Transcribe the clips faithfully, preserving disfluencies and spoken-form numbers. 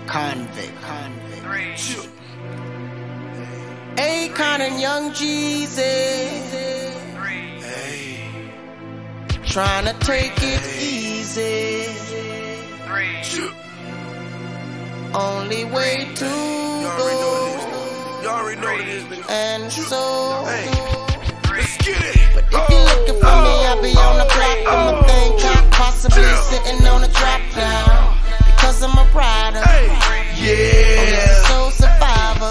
Convict, convict. Akon and young Jeezy, trying to take it easy. Only way to go, and so. But if you're looking for me, I'll be on the block. I'm a thing cop, possibly sitting on a drop now. Because I'm a rider, yeah, I'm a soul survivor,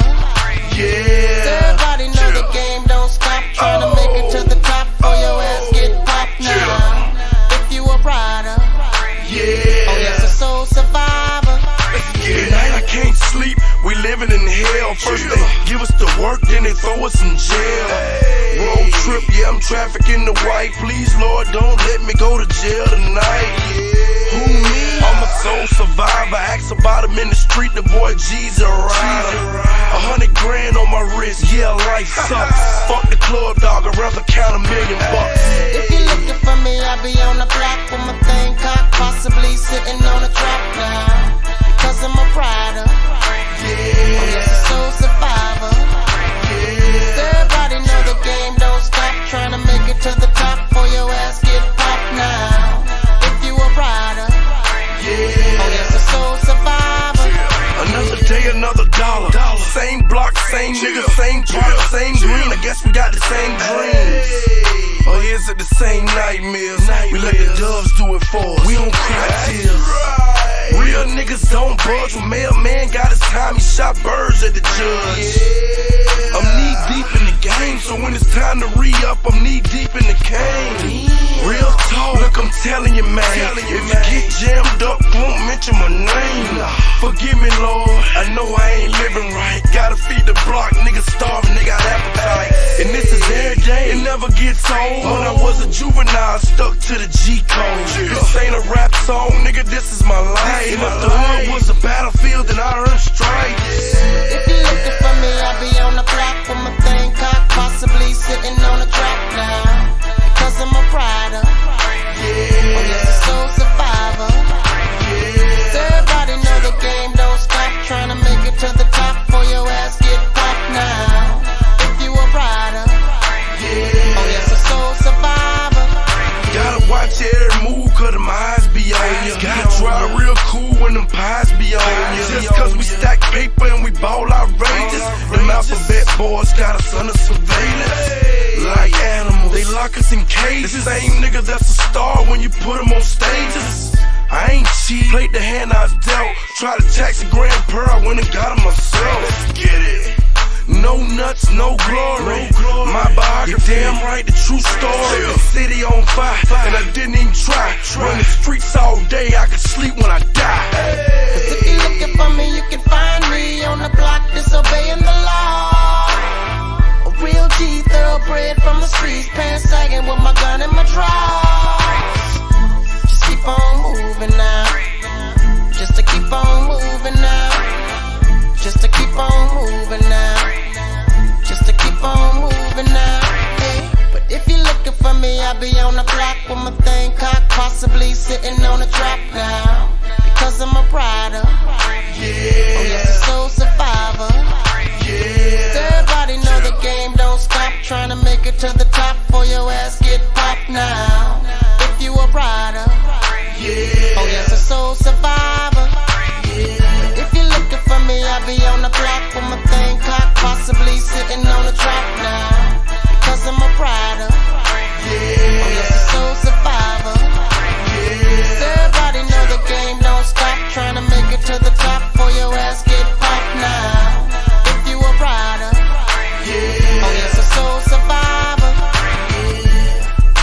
yeah. Everybody know the game don't stop. Trying to make it to the top, for your ass get popped now. If you a rider, yeah, oh yes, a soul survivor. Tonight I can't sleep, we living in hell. First they give us the work, then they throw us in jail. Road trip, yeah, I'm trafficking the white. Please, Lord, don't let me go to jail tonight. Who me? I'm a soul survivor. Ask about him in the street, the boy Jeezy a rider. A hundred grand on my wrist, yeah, life sucks. Fuck the club, dog, I'd rather count a million bucks. If you're looking for me, I'll be on the block with my thing cocked, possibly sitting on a trap now. Because I'm a rider, yeah, oh yes, a soul survivor, yeah. Everybody know the game don't stop. Trying to make it to the top, for your ass get popped now. If you a rider, yeah, oh yes, a soul survivor. Another day, another dollar. Same block, same nigga, same part, same green. I guess we got the same dreams. Or is it the same nightmares? We let the doves do it for us. We don't cry tears. Real niggas don't budge. When mailman got his time, he shot birds at the judge. I'm knee deep in the game, so when it's time to re-up, I'm knee deep in the cane. Real talk, look, I'm telling you, man. If you get jammed up, won't mention my name. Forgive me, Lord, I know I ain't living right. Gotta feed the block, niggas starving, they got appetite. And this is every day, it never gets old. When I was a juvenile, stuck to the G code. This ain't a rap song, nigga, this is my life. And if the hood was a battlefield, then I earned stripes. If you're looking for me, I'll be on the block with my thing cocked, possibly sitting on a trap now. Because I'm a rider, yeah, oh yes, a soul survivor, yeah. Everybody know the game don't stop. Trying to make it to the top, for your ass get popped now. If you a rider, yeah, oh yes, a soul survivor. Gotta watch every move, cause them eyes be on ya. Gotta try real cool when them pies be on ya. Just cause we stack paper and we ball outrageous, them alphabet boys got us under surveillance. Like animals, they lock us in cages. The same nigga that's a star when you put him on stages. I ain't cheat, played the hand I was dealt. Tried to tax a grand per, I went and got him myself. Let's get it. No nuts, no glory. My biography, damn right, the true story. The city on fire, and I didn't even try. Run the streets all day, I could sleep when I die. Cause if you're looking for me, you can find me on the block, disobeying the law. A real G, thoroughbred from the streets, pants sagging with my gun in my drawers. Just keep on moving now. Just to keep on moving now. Just to keep on moving now. Just to keep on moving now. Hey. But if you're looking for me, I'll be on the block with my thing cocked, possibly sitting on a trap now. Because I'm a rider, yeah, oh yes, a soul survivor, yeah. Everybody know the game don't stop. Trying to make it to the top, for your ass get popped now. If you a rider, yeah, oh yes, a soul survivor, yeah. If you're looking for me, I'll be on the block with my thing cocked, possibly sitting on a trap now. Because I'm a rider, yeah, oh yes, a soul survivor, yeah. Everybody know the game don't stop. Trying to make it to the top, for your ass get popped now. If you a rider, yeah, oh yes, a soul survivor, yeah.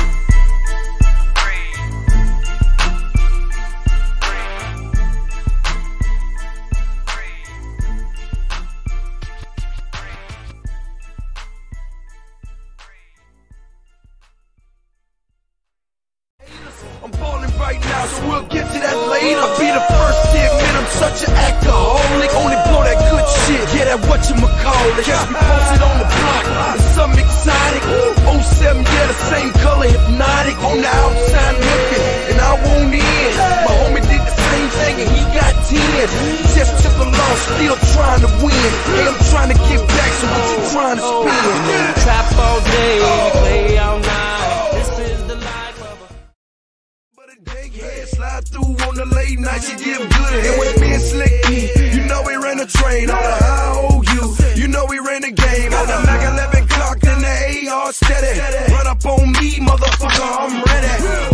I'm balling right now, so we'll get to that later. I'll be the first to admit I'm such an alcoholic. Only blow that good shit, yeah, that whatchamacallit. Catch me posted on the block, and something exotic. oh seven, yeah, the same color, hypnotic. On the outside looking, and I won't in. My homie did the same thing, and he got ten. Just took a loss, still trying to win. Hey, I'm trying to get back, so what you trying to spend? Trap all day, play all night. This is the life of a... But a big head slide through on the late night, she give good. And when me and Slick E, you know we ran the train on the I O U. You know we ran the game on the Mac eleven clock, then the A R steady. Run up on me, motherfucker, I'm ready.